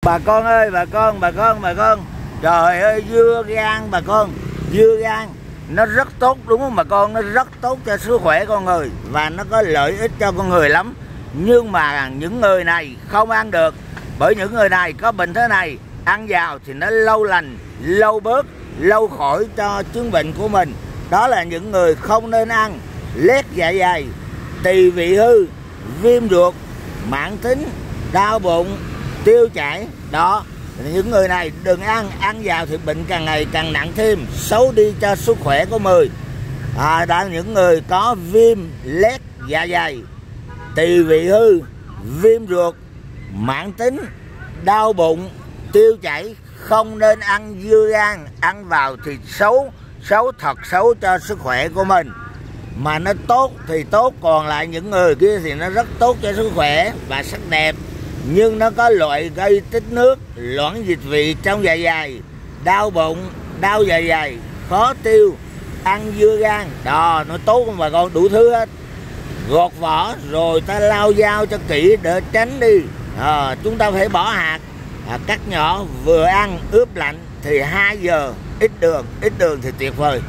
Bà con ơi, bà con. Trời ơi, dưa gan bà con. Dưa gan nó rất tốt đúng không bà con? Nó rất tốt cho sức khỏe con người và nó có lợi ích cho con người lắm. Nhưng mà những người này không ăn được, bởi những người này có bệnh thế này, ăn vào thì nó lâu lành, lâu bớt, lâu khỏi cho chứng bệnh của mình. Đó là những người không nên ăn. Loét dạ dày, tỳ vị hư, viêm ruột, mãn tính, đau bụng, tiêu chảy. Đó, những người này đừng ăn. Ăn vào thì bệnh càng ngày càng nặng thêm, xấu đi cho sức khỏe của người. Đó là những người có viêm loét dạ dày, tỳ vị hư, viêm ruột, mãn tính, đau bụng, tiêu chảy. Không nên ăn dưa gan. Ăn vào thì xấu, thật xấu cho sức khỏe của mình. Mà nó tốt thì tốt, còn lại những người kia thì nó rất tốt cho sức khỏe và sắc đẹp. Nhưng nó có loại gây tích nước, loãng dịch vị trong dạ dày, đau bụng, đau dạ dày, khó tiêu. Ăn dưa gan, đó, nó tốt không bà con, đủ thứ hết. Gọt vỏ rồi ta lau dao cho kỹ để tránh đi. Chúng ta phải bỏ hạt, cắt nhỏ, vừa ăn ướp lạnh thì 2 giờ. Ít đường thì tuyệt vời.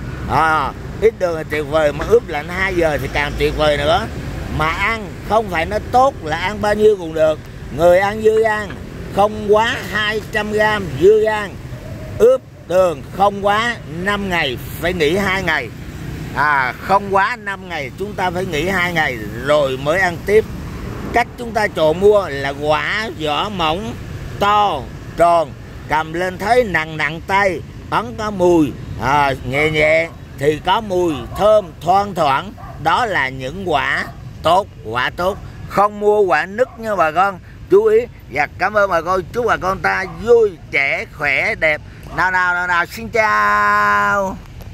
Ít đường thì tuyệt vời, mà ướp lạnh 2 giờ thì càng tuyệt vời nữa. Mà ăn không phải nó tốt là ăn bao nhiêu cũng được. Người ăn dưa gan không quá 200g dưa gan, ướp đường không quá 5 ngày, phải nghỉ 2 ngày. Không quá 5 ngày, chúng ta phải nghỉ 2 ngày rồi mới ăn tiếp. Cách chúng ta chọn mua là quả vỏ mỏng, to, tròn, cầm lên thấy nặng tay, ấn có mùi, nhẹ thì có mùi thơm thoang thoảng. Đó là những quả tốt. Không mua quả nứt nha bà con. Chú ý. Và cảm ơn bà con. Chúc bà con ta vui, trẻ, khỏe, đẹp. Nào, xin chào.